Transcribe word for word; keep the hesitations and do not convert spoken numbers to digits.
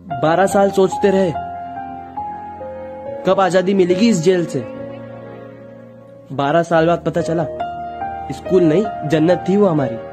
बारह साल सोचते रहे कब आजादी मिलेगी इस जेल से। बारह साल बाद पता चला स्कूल नहीं जन्नत थी वो हमारी।